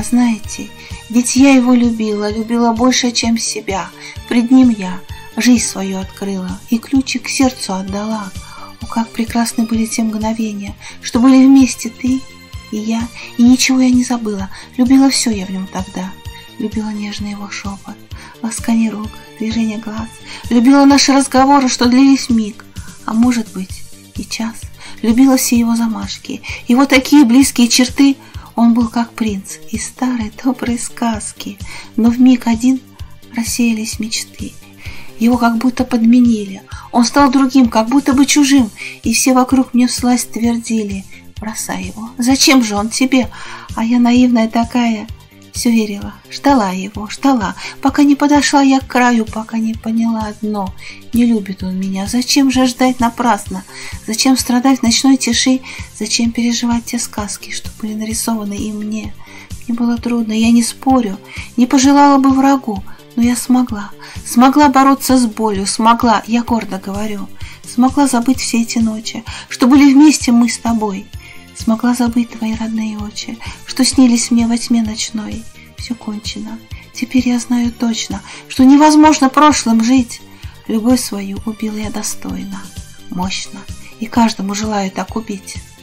знаете, ведь я его любила, любила больше, чем себя. Пред ним я жизнь свою открыла и ключик к сердцу отдала. О, как прекрасны были те мгновения, что были вместе ты и я, и ничего я не забыла. Любила все я в нем тогда. Любила нежный его шепот, ласканье рук, движение глаз. Любила наши разговоры, что длились миг, а может быть и час. Любила все его замашки, его такие близкие черты. Он был как принц из старой доброй сказки, но вмиг один рассеялись мечты. Его как будто подменили, он стал другим, как будто бы чужим, и все вокруг мне всласть твердили: бросай его, зачем же он тебе? А я наивная такая, все верила, ждала его, ждала, пока не подошла я к краю, пока не поняла одно: не любит он меня. Зачем же ждать напрасно? Зачем страдать в ночной тиши? Зачем переживать те сказки, что были нарисованы и мне? Мне было трудно, я не спорю, не пожелала бы врагу, но я смогла бороться с болью, смогла, я гордо говорю, смогла забыть все эти ночи, что были вместе мы с тобой. Смогла забыть твои родные очи, что снились мне во тьме ночной. Все кончено. Теперь я знаю точно, что невозможно прошлым жить. Любовь свою убила я достойно, мощно, и каждому желаю так убить.